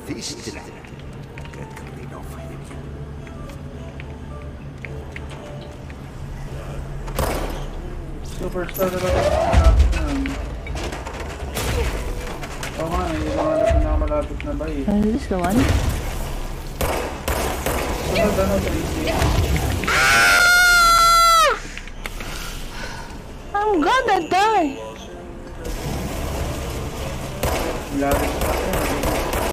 This trap get rid of him. Superstar na lang yung malapit na. Oo nga, yung mga pinakamalapit na ba eh. Is this the one? Sunod ano sa easy? I'm gonna die! Lahat